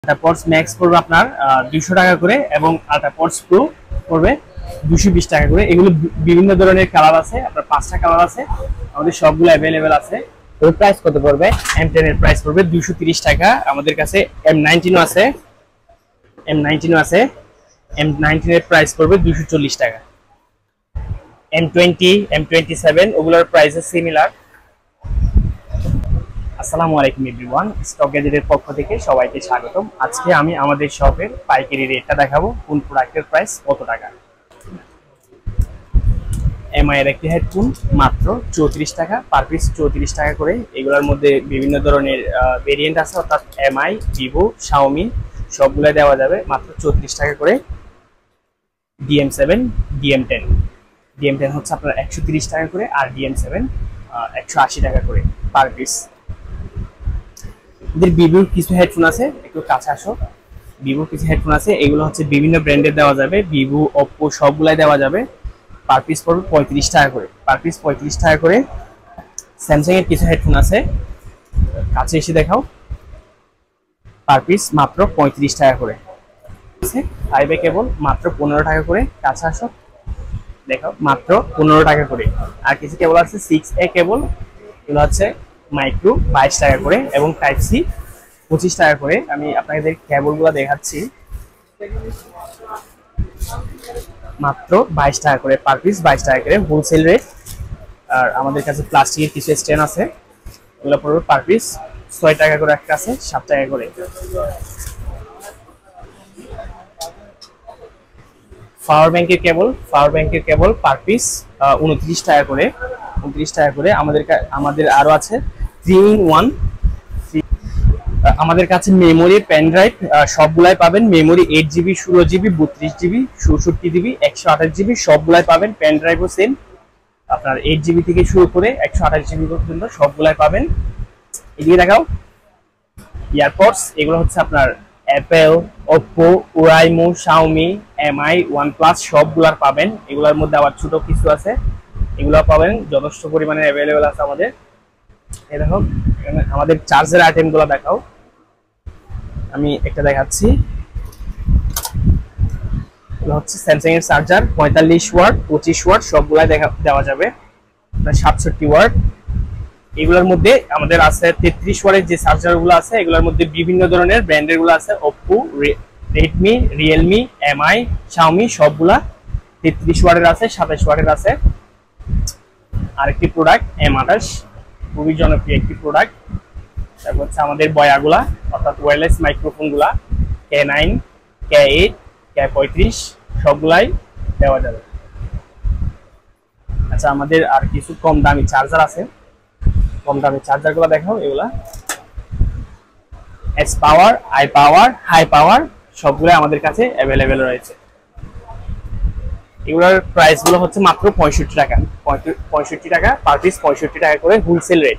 আল্ট্রাপডস max পড়বে আপনার 200 টাকা করে এবং আল্ট্রাপডস প্রো পড়বে 220 টাকা করে। এগুলো বিভিন্ন ধরনের কালার আছে, আপনার 5টা কালার আছে, আমাদের সবগুলো अवेलेबल আছে। এর প্রাইস কত পড়বে? M10 এর প্রাইস পড়বে 230 টাকা। আমাদের কাছে M19 আছে, M19 এর প্রাইস পড়বে 240 টাকা। M20 M27 ওগুলোর প্রাইস সিমিলার। আসসালামু আলাইকুম এভরিওয়ান, স্টক গ্যাজেটের পক্ষ থেকে সবাইকে স্বাগতম। আজকে আমি আমাদের শপের পাইকারি রেটটা দেখাবো, কোন প্রোডাক্টের প্রাইস কত টাকা। এমআই এর একটি হেডফোন মাত্র 34 টাকা পার পিস, 34 টাকা করে। এগুলোর মধ্যে বিভিন্ন ধরনের ভেরিয়েন্ট আছে, অর্থাৎ এমআই, ভিভো, শাওমি সবগুলো দেওয়া যাবে মাত্র 34 টাকা করে। DM7 DM10 হচ্ছে আপনার 130 টাকা করে, আর DM7 180 টাকা করে পার পিস। এদের ভিভোর কিছু হেডফোন আছে, একটু কাছে আসো। ভিভোর কিছু হেডফোন আছে, এগুলো হচ্ছে বিভিন্ন ব্র্যান্ডের দেওয়া যাবে, ভিভো, ওপ্পো সবগুলাই দেওয়া যাবে। পার পিস পড়বে 35 টাকা করে, পার পিস 35 টাকা করে। স্যামসাং এর কিছু হেডফোন আছে, কাছে এসে দেখাও। পার পিস মাত্র 35 টাকা করে। 5A কেবল মাত্র 15 টাকা করে, কাছে আসো দেখাও, মাত্র 15 টাকা করে। আর কিছু কেবল আছে 6A কেবল, এগুলো হচ্ছে মাইক্রো 22 টাকা করে এবং টাইপ সি 25 টাকা করে। আমি আপনাদের কেবলগুলো দেখাচ্ছি, মাত্র 22 টাকা করে পার পিস, 22 টাকা করে হোলসেল রেট। আর আমাদের কাছে প্লাস্টিকের কিছু স্ট্যান্ড আছে, এগুলো পড়বে পার পিস 6 টাকা করে, একটা আছে 7 টাকা করে। পাওয়ার ব্যাংকের কেবল পার পিস 29 টাকা করে, 29 টাকা করে। আমাদের আরো আছে 3-in-1। আমাদের কাছে মেমোরি, পেন ড্রাইভ সবগুলাই পাবেন। Memory 8GB, 16GB, 32GB, 64GB, 128GB সবগুলাই পাবেন। পেন ড্রাইভও সেম, আপনার 8GB থেকে শুরু করে 128GB পর্যন্ত সবগুলাই পাবেন। এদিকে দেখাও ইয়ারপডস, এগুলো হচ্ছে আপনার Apple, Oppo, Oraimo, Xiaomi, Mi, OnePlus সবগুলার পাবেন। এগুলোর মধ্যে আবার ছোট কিছু আছে, এগুলো পাবেন, যথেষ্ট পরিমাণে অ্যাভেলেবেল আছে আমাদের। এই দেখো আমাদের চার্জার আইটেমগুলো দেখাও, আমি একটা দেখাচ্ছি। এগুলো হচ্ছে স্যামসাং এর চার্জার, 45 ওয়াট, 25 ওয়াট সবগুলাই দেওয়া যাবে, 67 ওয়াট। এগুলোর মধ্যে আমাদের আছে 33 ওয়াটের যে চার্জারগুলো আছে, এগুলোর মধ্যে বিভিন্ন ধরনের ব্র্যান্ডের গুলো আছে, Oppo, Redmi, Realme, Mi, Xiaomi সবগুলা 33 ওয়াটের আছে, 27 ওয়াটের আছে। আরেকটি প্রোডাক্ট M28, খুবই জনপ্রিয় একটি প্রোডাক্ট। তারপর হচ্ছে আমাদের বয়াগুলা, অর্থাৎ ওয়্যারলেস মাইক্রোফোন গুলা, K9, K8, K35 সবগুলাই দেওয়া যাবে। আচ্ছা, আমাদের আর কিছু কম দামি চার্জার আছে, কম দামি চার্জার গুলো দেখাও। এগুলা S power, I power, high power সবগুলো আমাদের কাছে অ্যাভেলেবেল রয়েছে। এগুলোর প্রাইস গুলো হচ্ছে মাত্র 65 টাকা, 65 টাকা পার পিস, 65 টাকা করে হোলসেল রেট।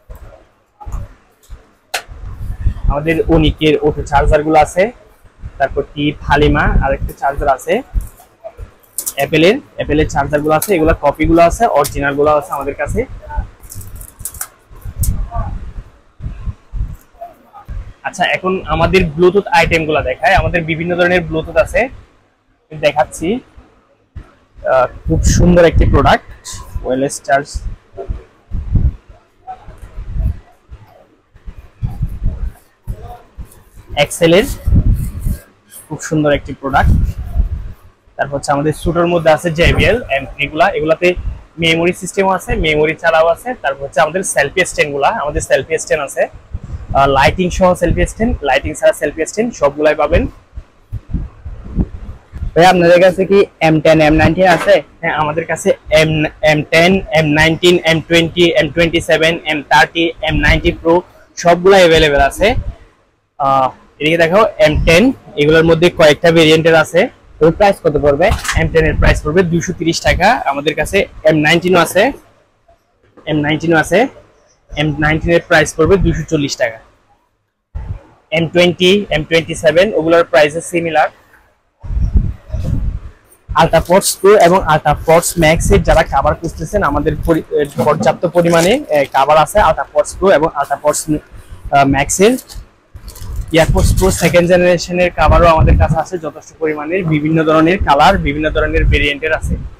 আমাদের ওনিকের ওটো চার্জার গুলো আছে, তারপর টিপ, হালিমা আরেকটা চার্জার আছে, অ্যাপেলের চার্জার গুলো আছে, এগুলো কপি গুলো আছে, অরিজিনাল গুলো আছে আমাদের কাছে। আচ্ছা, এখন আমাদের ব্লুটুথ আইটেম গুলো দেখায়। আমাদের বিভিন্ন ধরনের ব্লুটুথ আছে, দেখাচ্ছি। খুব সুন্দর একটি প্রোডাক্ট, ওয়্যারলেস চার্জ, এক্সেলের খুব সুন্দর একটি প্রোডাক্ট। তারপর হচ্ছে আমাদের সুটোর মধ্যে আছে JBL M3 গুলা, এগুলাতে মেমোরি সিস্টেম আছে, মেমোরি চালাও আছে। তারপর হচ্ছে আমাদের সেলফি স্ট্যান্ড গুলা, আমাদের সেলফি স্ট্যান্ড আছে, লাইটিং সহ সেলফি স্ট্যান্ড, লাইটিং ছাড়া সেলফি স্ট্যান্ড সবগুলাই পাবেন। ভাই আপনাদের কাছে কি M10 M19 আছে? হ্যাঁ, আমাদের কাছে M10 M19 M20 M27 M30 M90 Pro সবগুলাই अवेलेबल আছে। এদিকে দেখো M10, এগুলোর মধ্যে কয়েকটা ভেরিয়েন্টের আছে। এর প্রাইস কত পড়বে? M10 এর প্রাইস পড়বে 230 টাকা। আমাদের কাছে M19 আছে, M19 এর প্রাইস পড়বে 240 টাকা। M20 M27 ওগুলোর প্রাইস সিমিলার। আল্ট্রাপডস প্রো এবং আল্ট্রাপডস ম্যাক্স এর যারা কভার খুঁজতেছেন, আমাদের পর্যাপ্ত পরিমাণে কভার আছে আল্ট্রাপডস প্রো এবং আল্ট্রাপডস ম্যাক্স এর। এয়ারপোর্টস প্রো সেকেন্ড জেনারেশনের কভারও আমাদের কাছে আছে যথেষ্ট পরিমাণে, বিভিন্ন ধরনের কালার, বিভিন্ন ধরনের ভেরিয়েন্টের আছে।